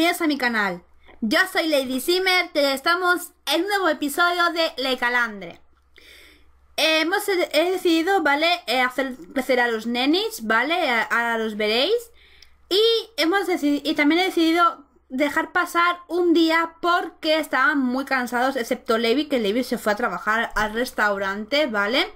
bienvenidos a mi canal. Yo soy Lady Simmer y estamos en un nuevo episodio de Le Calandre. He decidido, ¿vale? Hacer crecer a los nenis, ¿vale? Ahora los veréis. Y también he decidido dejar pasar un día porque estaban muy cansados, excepto Levi, que Levi se fue a trabajar al restaurante, ¿vale?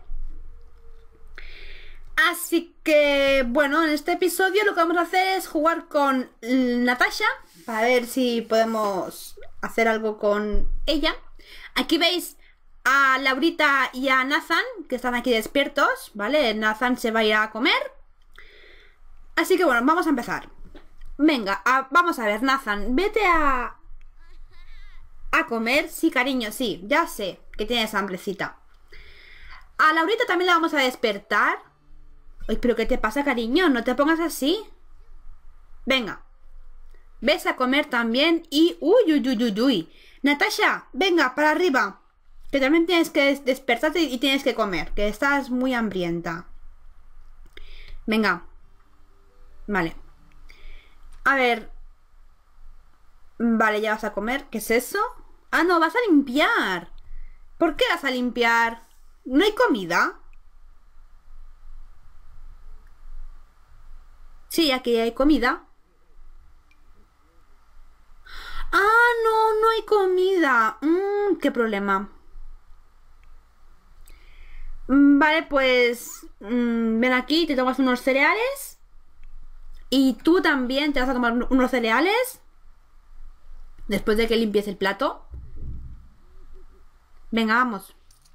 Así que, bueno, en este episodio lo que vamos a hacer es jugar con Natasha para ver si podemos hacer algo con ella. Aquí veis a Laurita y a Nathan, que están aquí despiertos, ¿vale? Nathan se va a ir a comer. Así que, bueno, vamos a empezar. Venga, vamos a ver, Nathan, vete a comer. Sí, cariño, sí, ya sé que tienes hambrecita. A Laurita también la vamos a despertar. Ay, pero ¿qué te pasa, cariño? No te pongas así. Venga. Ves a comer también y... Uy. Natasha, venga, para arriba. Que también tienes que despertarte y tienes que comer. Que estás muy hambrienta. Venga. Vale. A ver. Vale, ya vas a comer. ¿Qué es eso? Ah, no, vas a limpiar. ¿Por qué vas a limpiar? ¿No hay comida? Sí, aquí hay comida. Ah, no hay comida. Qué problema. Vale, pues ven aquí, te tomas unos cereales. Y tú también te vas a tomar unos cereales después de que limpies el plato. Venga, vamos.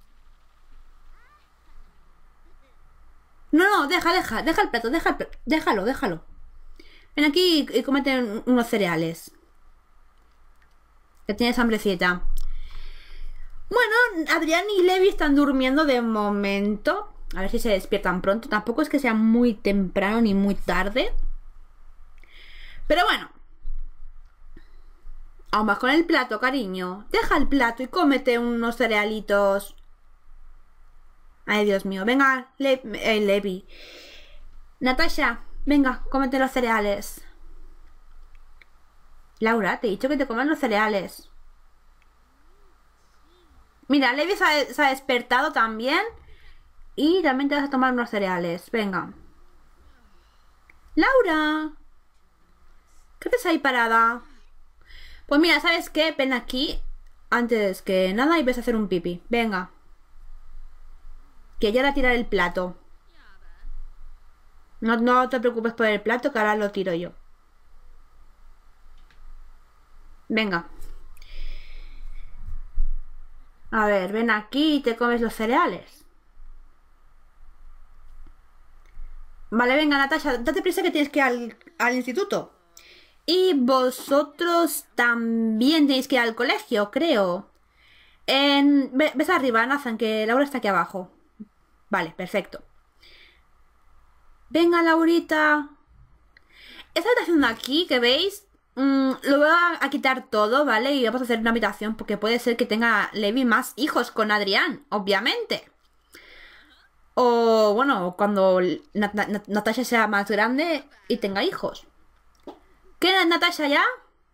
No, deja el plato, déjalo. Ven aquí y cómete unos cereales. Que tienes hambrecita. Bueno, Adrián y Levi están durmiendo de momento. A ver si se despiertan pronto. Tampoco es que sea muy temprano ni muy tarde. Pero bueno. Vamos con el plato, cariño. Deja el plato y cómete unos cerealitos. Ay, Dios mío. Venga, Levi. Natasha, venga, cómete los cereales. Laura, te he dicho que te comas los cereales. Mira, Levi se ha despertado también. Y también te vas a tomar unos cereales. Venga. Laura. ¿Qué haces ahí parada? Pues mira, ¿sabes qué? Ven aquí. Antes que nada y ves a hacer un pipí. Venga. Que ya la tirar el plato. No te preocupes por el plato, que ahora lo tiro yo. Venga. A ver, ven aquí y te comes los cereales. Vale, venga, Natasha, date prisa que tienes que ir al instituto. Y vosotros también tenéis que ir al colegio, creo. Ves arriba, Nathan, que Laura está aquí abajo. Vale, perfecto. Venga, Laurita. Esta habitación de aquí, que veis, lo voy a quitar todo, ¿vale? Y vamos a hacer una habitación porque puede ser que tenga Levi más hijos con Adrián, obviamente. O, bueno, cuando Natasha sea más grande y tenga hijos. ¿Qué, Natasha, ya?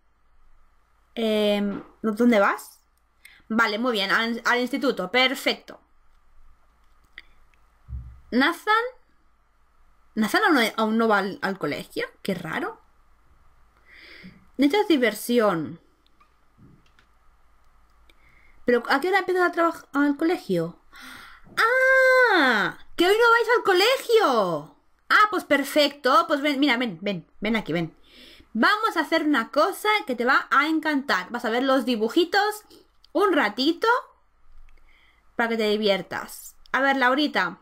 ¿Dónde vas? Vale, muy bien, al instituto, perfecto. Nathan aún no va al colegio. Qué raro. Necesitas diversión. ¿Pero a qué hora empiezas a trabajar al colegio? ¡Ah! ¡Que hoy no vais al colegio! Ah, pues perfecto. Pues ven, mira, ven aquí, ven. Vamos a hacer una cosa que te va a encantar. Vas a ver los dibujitos un ratito para que te diviertas. A ver, Laurita.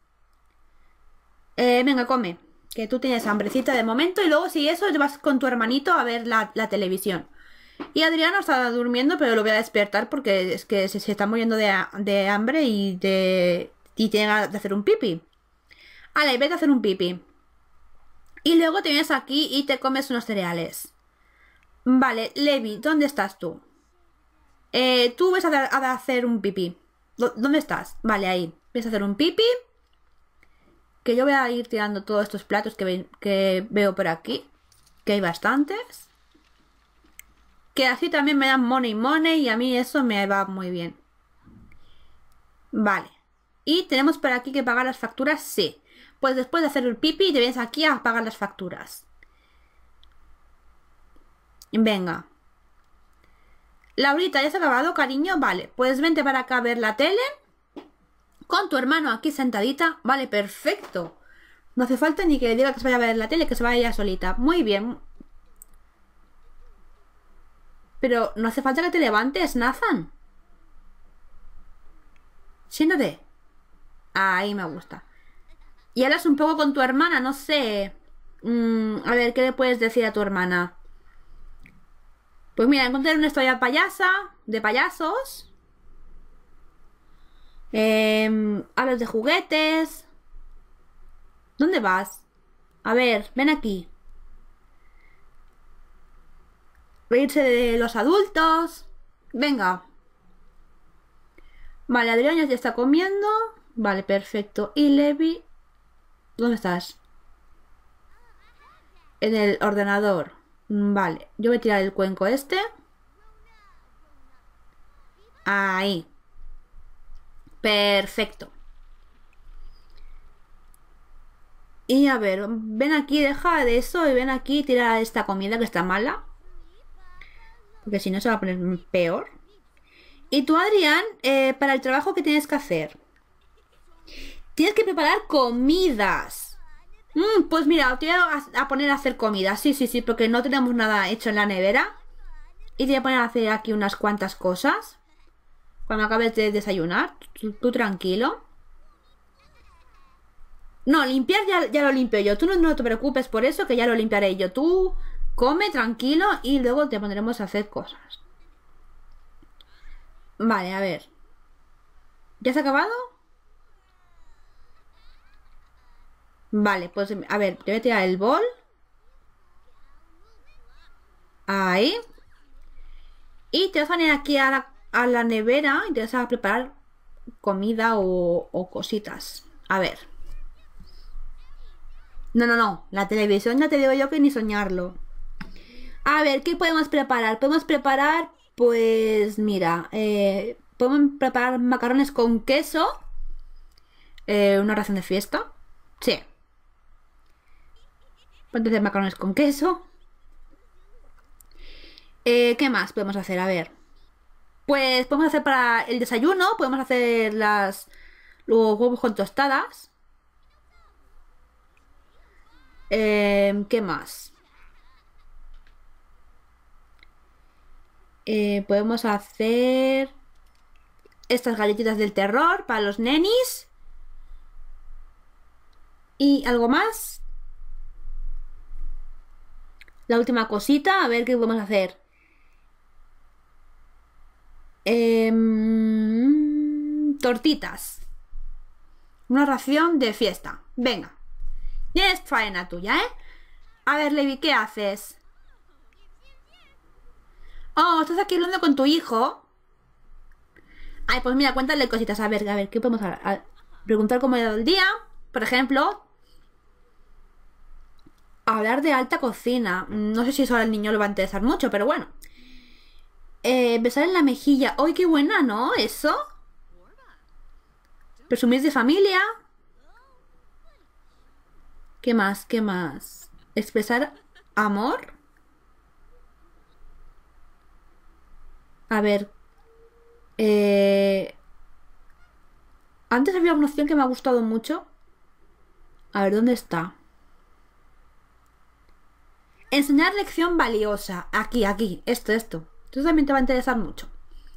Venga, come. Que tú tienes hambrecita de momento. Y luego, si eso, te vas con tu hermanito a ver la televisión. Y Adriano está durmiendo, pero lo voy a despertar porque es que se está muriendo de hambre y tiene ganas de hacer un pipi. Vale, vete a hacer un pipi. Y luego te vienes aquí y te comes unos cereales. Vale, Levi, ¿dónde estás tú? Tú ves a hacer un pipi. ¿Dónde estás? Vale, ahí. Ves a hacer un pipi. Que yo voy a ir tirando todos estos platos que veo por aquí. Que hay bastantes. Que así también me dan money y a mí eso me va muy bien. Vale. ¿Y tenemos por aquí que pagar las facturas? Sí. Pues después de hacer el pipi te vienes aquí a pagar las facturas. Venga. Laurita, ¿ya se ha acabado, cariño? Vale, pues vente para acá a ver la tele. Con tu hermano aquí sentadita. Vale, perfecto. No hace falta ni que le diga que se vaya a ver la tele, que se vaya ella solita. Muy bien. Pero no hace falta que te levantes, Nathan. Siéntate. Ahí me gusta. Y hablas un poco con tu hermana, no sé. A ver, ¿qué le puedes decir a tu hermana? Pues mira, encontré una historia payasa, de payasos. Hablas de juguetes. ¿Dónde vas? A ver, ven aquí. Reírse de los adultos. Venga. Vale, Adrián ya está comiendo. Vale, perfecto. Y Levi, ¿dónde estás? En el ordenador. Vale, yo voy a tirar el cuenco este. Ahí. Perfecto. Y a ver, ven aquí, deja de eso y ven aquí y tira esta comida que está mala. Porque si no se va a poner peor. Y tú, Adrián, para el trabajo que tienes que hacer. Tienes que preparar comidas. Pues mira, te voy a poner a hacer comida. Sí, porque no tenemos nada hecho en la nevera. Y te voy a poner a hacer aquí unas cuantas cosas. Cuando acabes de desayunar, tú tranquilo. No, limpiar ya lo limpio yo. Tú no te preocupes por eso, que ya lo limpiaré yo. Tú come tranquilo y luego te pondremos a hacer cosas. Vale, a ver. ¿Ya se ha acabado? Vale, pues a ver, te voy a tirar el bol. Ahí. Y te vas a venir aquí a la nevera y te vas a preparar comida o cositas. A ver. No. La televisión ya te digo yo que ni soñarlo. A ver, ¿qué podemos preparar? Podemos preparar, pues, mira, podemos preparar macarrones con queso. Una ración de fiesta. Sí. Podemos hacer macarrones con queso. ¿Qué más podemos hacer? A ver. Pues podemos hacer para el desayuno. Podemos hacer los huevos con tostadas. ¿Qué más? Podemos hacer estas galletitas del terror para los nenis. ¿Y algo más? La última cosita, a ver qué podemos hacer. Tortitas. Una ración de fiesta. Venga. Ya es faena tuya, ¿eh? A ver, Levi, ¿qué haces? Oh, estás aquí hablando con tu hijo. Ay, pues mira, cuéntale cositas. A ver, ¿qué podemos preguntar cómo ha ido el día? Por ejemplo, hablar de alta cocina. No sé si eso al niño le va a interesar mucho, pero bueno. Besar en la mejilla. ¡Ay, qué buena!, ¿no? ¿Eso? Presumir de familia. ¿Qué más? ¿Qué más? Expresar amor. A ver. Antes había una opción que me ha gustado mucho. A ver, ¿dónde está? Enseñar lección valiosa. Aquí. Esto. Esto también te va a interesar mucho.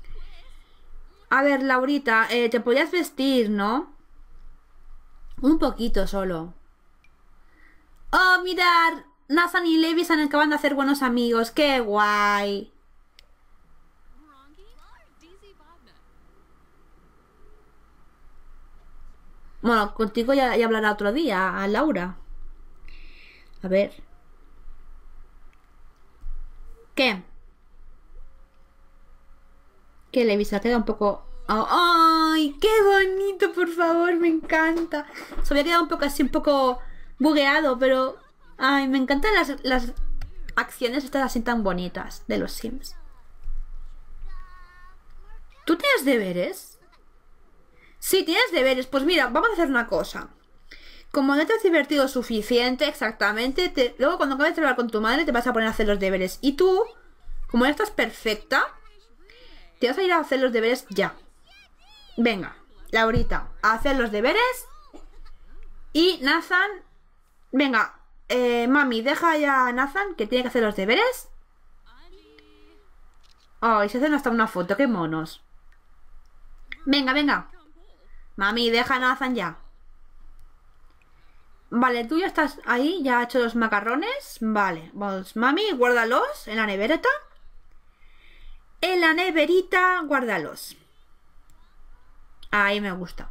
A ver, Laurita, te podrías vestir, ¿no? Un poquito solo. Oh, mirad. Nathan y Levi se acaban de hacer buenos amigos. ¡Qué guay! Bueno, contigo ya hablará otro día, a Laura. A ver. ¿Qué? Que Levi se ha quedado un poco... ¡Ay! ¡Qué bonito, por favor! Me encanta. Se había quedado un poco así, un poco bugueado, pero... ¡Ay! Me encantan las acciones estas así tan bonitas de los Sims. ¿Tú tienes deberes? Sí, tienes deberes. Pues mira, vamos a hacer una cosa. Como no te has divertido suficiente, exactamente, luego cuando acabes de hablar con tu madre te vas a poner a hacer los deberes. Y tú, como ya estás perfecta, te vas a ir a hacer los deberes ya. Venga, Laurita, a hacer los deberes. Y Nathan, venga, mami, deja ya a Nathan que tiene que hacer los deberes. Ay, se hacen hasta una foto, qué monos. Venga, venga. Mami, deja a Nathan ya. Vale, tú ya estás ahí, ya has hecho los macarrones. Vale, pues mami, guárdalos en la neverita. En la neverita, guárdalos. Ahí me gusta.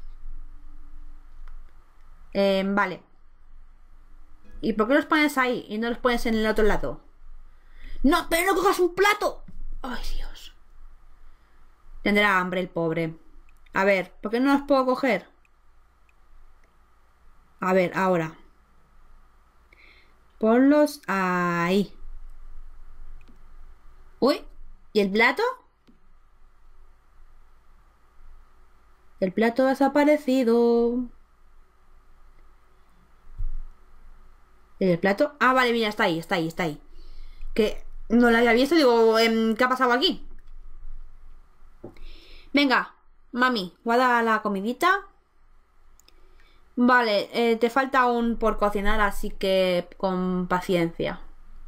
Vale. ¿Y por qué los pones ahí y no los pones en el otro lado? No, pero no cojas un plato. Ay, Dios. Tendrá hambre el pobre. A ver, ¿por qué no los puedo coger? A ver, ahora. Ponlos ahí. Uy, ¿y el plato? El plato ha desaparecido. ¿El plato? Ah, vale, mira, está ahí, está ahí, está ahí. Que no lo había visto, digo, ¿qué ha pasado aquí? Venga, mami, guarda la comidita. Vale, te falta aún por cocinar, así que con paciencia.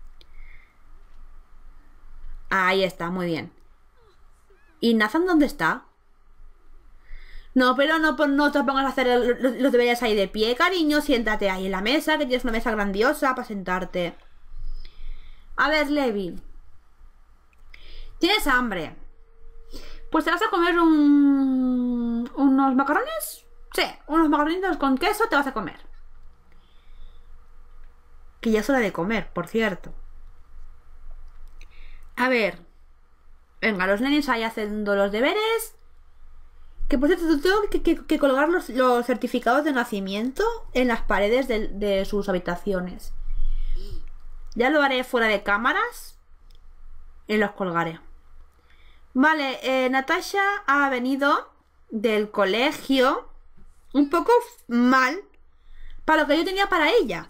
Ahí está, muy bien. ¿Y Nathan dónde está? No, pero no te pongas a hacer los deberes ahí de pie, cariño. Siéntate ahí en la mesa, que tienes una mesa grandiosa para sentarte. A ver, Levi. ¿Tienes hambre? Pues te vas a comer unos macarrones. Sí, unos macarronitos con queso te vas a comer. Que ya es hora de comer, por cierto. A ver. Venga, los nenes ahí haciendo los deberes. Que por cierto, tengo que colgar los certificados de nacimiento en las paredes de sus habitaciones. Ya lo haré fuera de cámaras y los colgaré. Vale, Natasha ha venido del colegio un poco mal para lo que yo tenía para ella.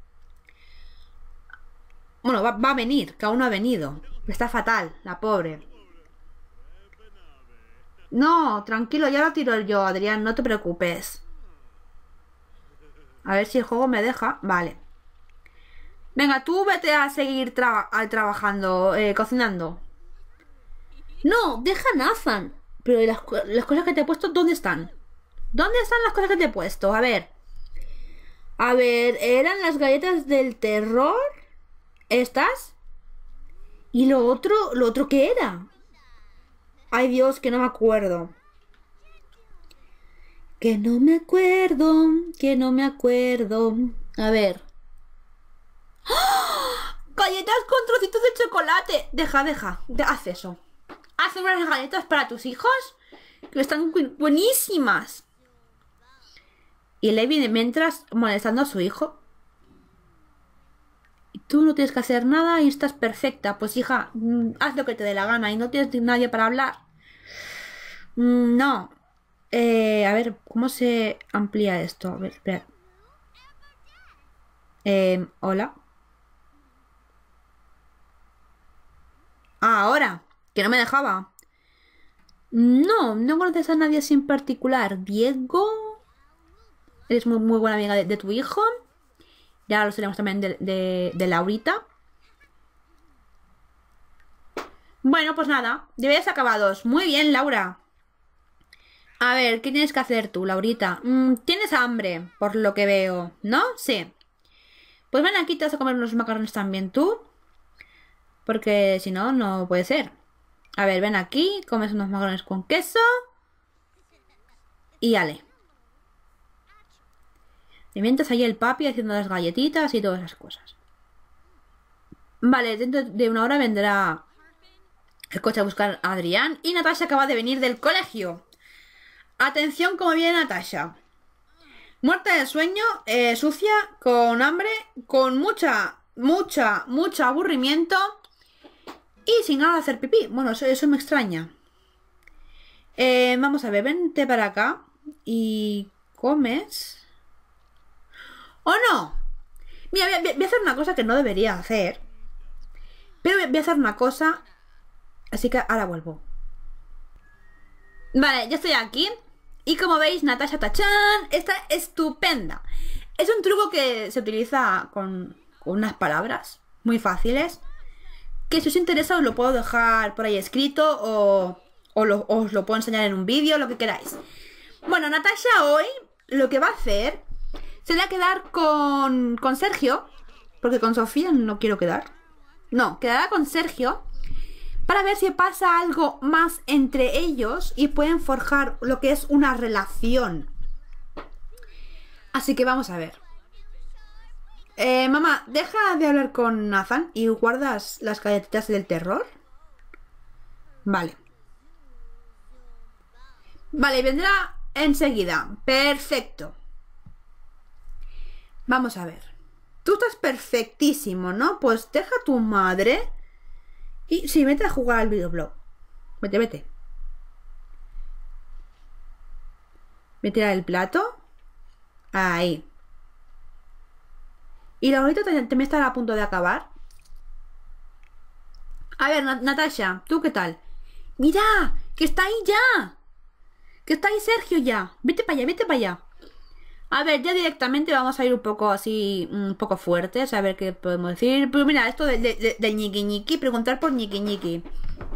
Bueno, va a venir, que aún no ha venido. Está fatal, la pobre. No, tranquilo, ya lo tiro yo, Adrián, no te preocupes. A ver si el juego me deja. Vale. Venga, tú vete a seguir trabajando, cocinando. No, deja a Nathan. Pero las cosas que te he puesto, ¿dónde están? ¿Dónde están las cosas que te he puesto? A ver. A ver, ¿eran las galletas del terror? ¿Estas? ¿Y lo otro qué era? Ay, Dios, que no me acuerdo. Que no me acuerdo, que no me acuerdo. A ver. ¡Oh! ¡Galletas con trocitos de chocolate! Deja. Haz eso. Haz unas galletas para tus hijos que están buenísimas. Y Levi mientras molestando a su hijo. Y tú no tienes que hacer nada y estás perfecta. Pues hija, haz lo que te dé la gana y no tienes nadie para hablar. No. A ver, ¿cómo se amplía esto? A ver, espera. Hola. Ah, ahora. Que no me dejaba. No conoces a nadie así en particular. Diego. Eres muy buena amiga de tu hijo. Ya lo seremos también de Laurita. Bueno, pues nada. Deberes acabados. Muy bien, Laura. A ver, ¿qué tienes que hacer tú, Laurita? Tienes hambre, por lo que veo, ¿no? Sí. Pues ven aquí, te vas a comer unos macarrones también tú. Porque si no, no puede ser. A ver, ven aquí, comes unos macarrones con queso. Y ale. Y mientras ahí el papi haciendo las galletitas y todas esas cosas. Vale, dentro de una hora vendrá el coche a buscar a Adrián. Y Natasha acaba de venir del colegio. Atención como viene Natasha. Muerta de sueño, sucia, con hambre, con mucho aburrimiento y sin ganas de hacer pipí. Bueno, eso me extraña. Vamos a ver, vente para acá y comes. ¡Oh, no! Mira, voy a hacer una cosa que no debería hacer. Pero voy a hacer una cosa. Así que ahora vuelvo. Vale, ya estoy aquí. Y como veis, Natasha Tachan está estupenda. Es un truco que se utiliza con unas palabras muy fáciles. Que si os interesa os lo puedo dejar por ahí escrito o os lo puedo enseñar en un vídeo, lo que queráis. Bueno, Natasha hoy lo que va a hacer será quedar con Sergio. Porque con Sofía no quiero quedar. No, quedará con Sergio para ver si pasa algo más entre ellos y pueden forjar lo que es una relación. Así que vamos a ver. Mamá, deja de hablar con Nathan y guardas las galletitas del terror. Vale. Vale, vendrá enseguida. Perfecto. Vamos a ver. Tú estás perfectísimo, ¿no? Pues deja a tu madre y sí, vete a jugar al videoblog. Vete, vete. Vete al plato. Ahí. Y la horita también estará a punto de acabar. A ver, Natasha, ¿tú qué tal? ¡Mira! ¡Que está ahí ya! ¡Que está ahí Sergio ya! Vete para allá, vete para allá. A ver, ya directamente vamos a ir un poco así, un poco fuertes, a ver qué podemos decir. Pero mira, esto del ñiqui ñiqui, preguntar por ñiqui ñiqui.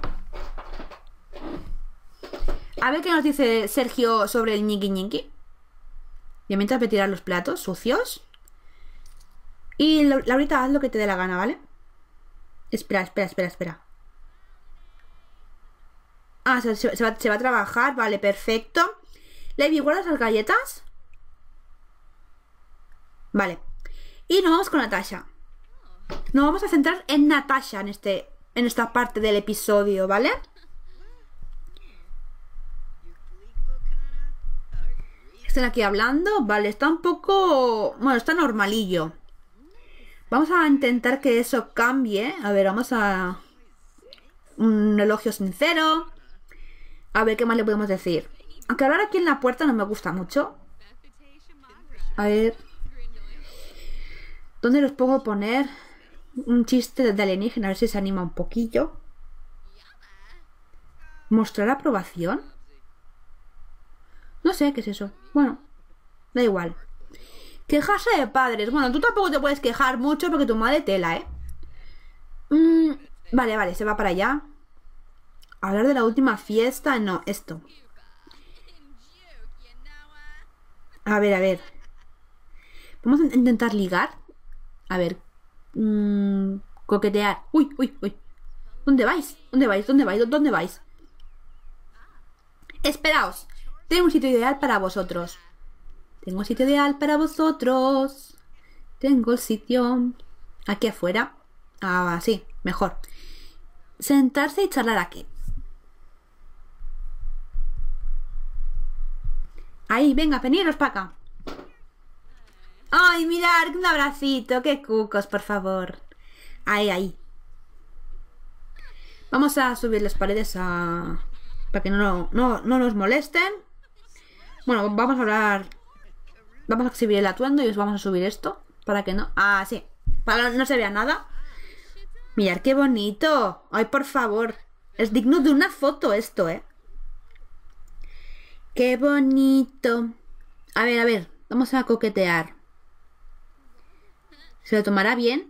A ver qué nos dice Sergio sobre el ñiqui ñiqui. Y mientras voy a tirar los platos sucios. Y Laurita, haz lo que te dé la gana, ¿vale? Espera, espera, espera, espera. Ah, se va a trabajar, vale, perfecto. Levi, ¿guardas las galletas? Vale. Y nos vamos con Natasha. Nos vamos a centrar en Natasha en esta parte del episodio, ¿vale? Están aquí hablando. Vale, está un poco... Bueno, está normalillo. Vamos a intentar que eso cambie. A ver, vamos a... Un elogio sincero. A ver qué más le podemos decir. Aunque hablar aquí en la puerta no me gusta mucho. A ver... ¿Dónde los puedo poner? Un chiste de alienígena, a ver si se anima un poquillo. ¿Mostrar aprobación? No sé qué es eso. Bueno, da igual. Quejarse de padres. Bueno, tú tampoco te puedes quejar mucho porque tu madre tela, ¿eh? Vale, vale, se va para allá. Hablar de la última fiesta. No, esto. A ver, a ver. Vamos a intentar ligar. A ver. Coquetear. Uy, uy, uy. ¿Dónde vais? ¿Dónde vais? ¿Dónde vais? ¿Dónde vais? Esperaos. Tengo un sitio ideal para vosotros. Tengo un sitio ideal para vosotros. Tengo el sitio aquí afuera. Ah, sí, mejor. Sentarse y charlar aquí. Ahí, venga, veniros para acá. Ay, mirad, un abracito. Qué cucos, por favor. Ahí, ahí. Vamos a subir las paredes para que no nos molesten. Bueno, vamos a hablar. Vamos a exhibir el atuendo y os vamos a subir esto. Para que no... Ah, sí. Para que no se vea nada. Mirad qué bonito. Ay, por favor. Es digno de una foto esto, ¿eh? Qué bonito. A ver. Vamos a coquetear. ¿Se lo tomará bien?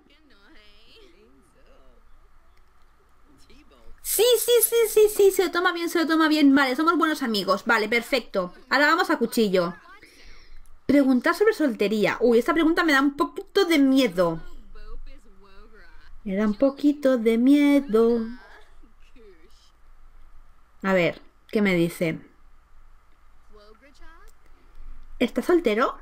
Sí, se lo toma bien, se lo toma bien. Vale, somos buenos amigos. Vale, perfecto. Ahora vamos a cuchillo. Preguntar sobre soltería. Uy, esta pregunta me da un poquito de miedo. Me da un poquito de miedo. A ver, ¿qué me dice? ¿Estás soltero?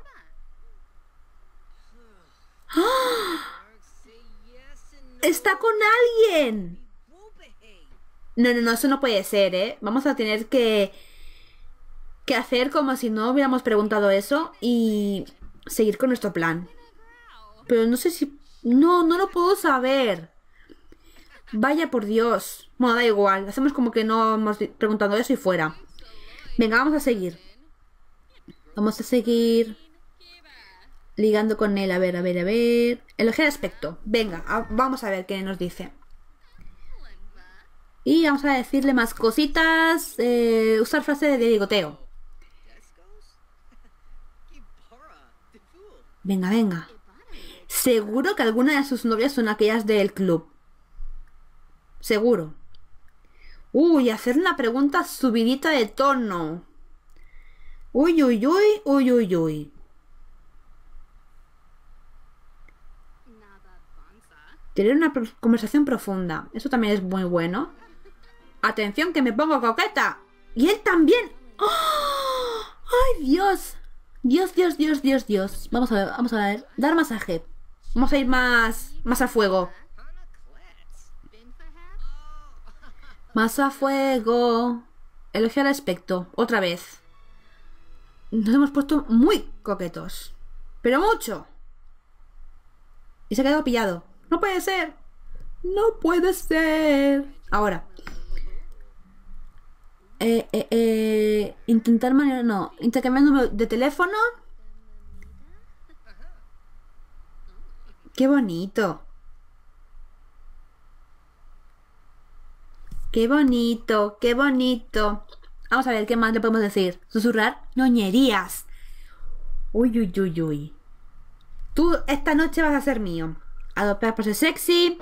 ¡Ah! ¡Está con alguien! No, eso no puede ser, ¿eh? Vamos a tener que hacer como si no hubiéramos preguntado eso y seguir con nuestro plan. Pero no sé si... No lo puedo saber. Vaya por Dios. Bueno, da igual. Hacemos como que no hemos preguntado eso y fuera. Venga, vamos a seguir. Vamos a seguir ligando con él. A ver, a ver, a ver. Elogiar aspecto. Venga, vamos a ver qué nos dice. Y vamos a decirle más cositas. Usar frase de ligoteo. Venga, venga. Seguro que alguna de sus novias son aquellas del club. Seguro. Uy, hacer una pregunta subidita de tono. Uy, uy, uy, uy, uy, uy. Tener una conversación profunda. Eso también es muy bueno. Atención, que me pongo coqueta. Y él también. ¡Oh! ¡Ay, Dios! Dios, Dios, Dios, Dios, Dios. Vamos a ver. Dar masaje. Vamos a ir más a fuego. Más a fuego. Elogiar aspecto. Otra vez. Nos hemos puesto muy coquetos. Pero mucho. Y se ha quedado pillado. No puede ser. No puede ser. Ahora. Intentar manejar. No. Intercambiar número de teléfono. Qué bonito. Qué bonito. Qué bonito. Vamos a ver qué más le podemos decir. Susurrar. Ñoñerías. Uy, uy, uy, uy. Tú esta noche vas a ser mío. Adoptar pose sexy.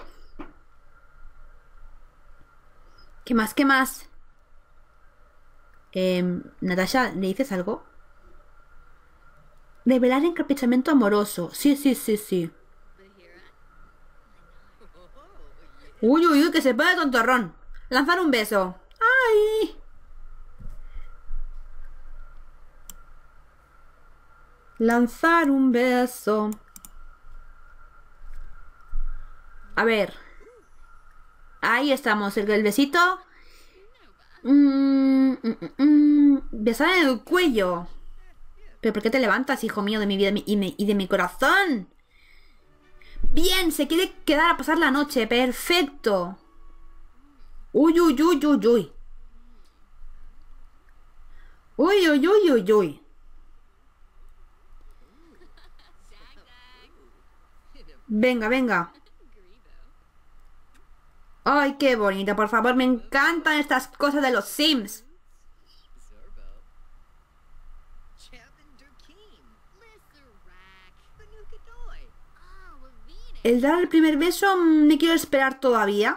¿Qué más? ¿Qué más? Natasha, ¿le dices algo? Revelar encaprichamiento amoroso. Sí, sí, sí, sí. Uy, uy, uy, que se pone tontorrón. Lanzar un beso. ¡Ay! Lanzar un beso. A ver. Ahí estamos, el besito. Besar en el cuello. ¿Pero por qué te levantas, hijo mío, de mi vida y de mi corazón? Bien, se quiere quedar a pasar la noche. Perfecto. Uy, uy, uy, uy, uy. Uy, uy, uy, uy, uy. Venga, venga. Ay, qué bonita, por favor, me encantan estas cosas de los Sims. El dar el primer beso, me quiero esperar todavía.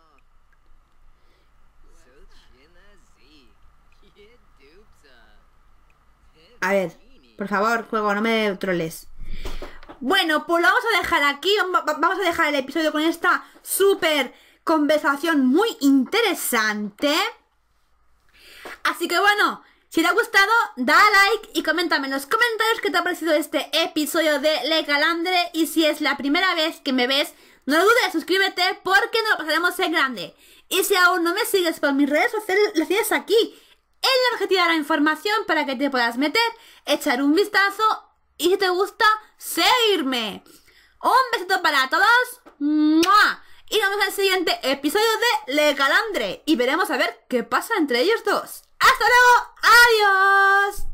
A ver, por favor, juego, no me troles. Bueno, pues lo vamos a dejar aquí. Vamos a dejar el episodio con esta súper conversación muy interesante. Así que bueno, si te ha gustado, da like y coméntame en los comentarios qué te ha parecido este episodio de Le Calandre. Y si es la primera vez que me ves, no dudes, suscríbete porque nos lo pasaremos en grande. Y si aún no me sigues por mis redes sociales, las tienes aquí en la cajetilla de la información para que te puedas meter, echar un vistazo y si te gusta, seguirme. Un besito para todos. ¡Mua! Y nos vemos en el siguiente episodio de Le Calandre y veremos a ver qué pasa entre ellos dos. ¡Hasta luego! ¡Adiós!